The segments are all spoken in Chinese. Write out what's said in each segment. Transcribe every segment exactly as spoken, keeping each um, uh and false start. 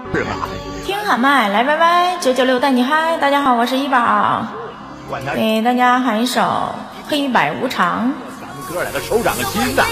是吧？ 听喊麦来拜拜，九九六带你嗨。大家好，我是一宝，给大家喊一首《黑白无常》。 咱们哥俩的手掌心呐！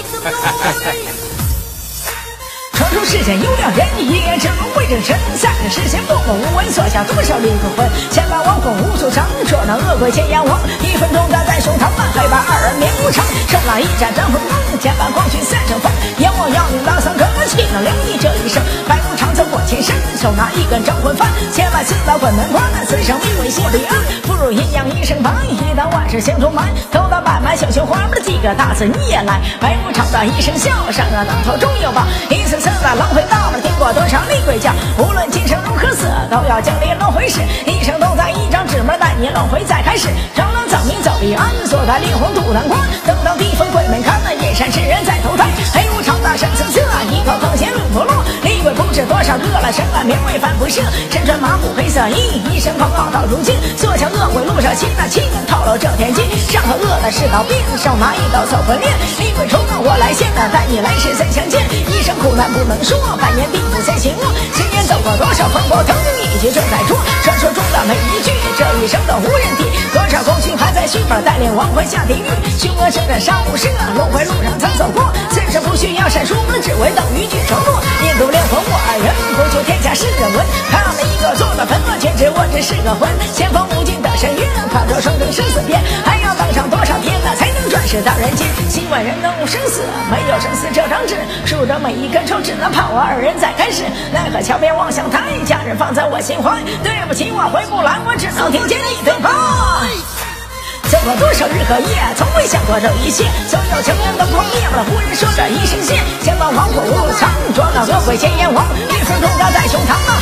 传说世间有两人，一眼只能为人身，三人实现默默无闻，所下多少离个婚。千万亡魂无所长，捉拿恶鬼见阎王。一分钟打在胸膛，黑白二人面无常。手拿一盏斩魂灯，千万光驱三乘风。阎王要你打三个，岂能了你这一生？白无常走过前身，手拿一根斩魂幡。千万四道关门关，此生名为谢彼岸。不如阴阳一生白，一到万事相中埋。头到半满绣绣花，几个大字你也来。白无常的一声笑，上个当头终有报。一次次的浪费到了，听过多少厉鬼叫？无论今生如何死，都要经历轮回时。一生都在一张纸门，带你轮回再开始。长郎早命早彼岸，锁在灵魂渡难关。等到地府鬼门开，夜山之人在投胎。黑无常大圣此次，一口更显论陀螺。厉鬼不知多少个了，身暗名为反不赦。身穿麻布黑色衣，一身狂傲到如今。所向恶鬼路上行，那七人套路这天机。上和恶的是道病，手拿一刀凑魂炼。厉鬼冲我来现，带你来世再相见。一生苦难不能说，百年地府先行我。十年走过多少风波腾，一句正在说。传说中的每一句，这一生都无人敌。多少功勋还在续本，带领亡魂下地狱。凶恶圣人杀无赦，轮回路上曾走过。此生不需要闪烁，只为等一句承诺。念度灵魂我二人，不求天下世人闻。他们一个做了坟，却只我只是个魂。前方无尽的深渊，看着生生生死变，还要等上多少天呢，才能转世到人间？希望人能无生死，没有生死这张纸，数着每一根手指，能盼我二人再开始。奈何桥边望乡台，家人放在我心怀。对不起，我回不来，我只能听见你对白。走过多少日和夜，从未想过这一切。所有情人都破灭了，无人说这一声谢。前方黄火无常，捉拿恶鬼见阎王。一分钟打在胸膛，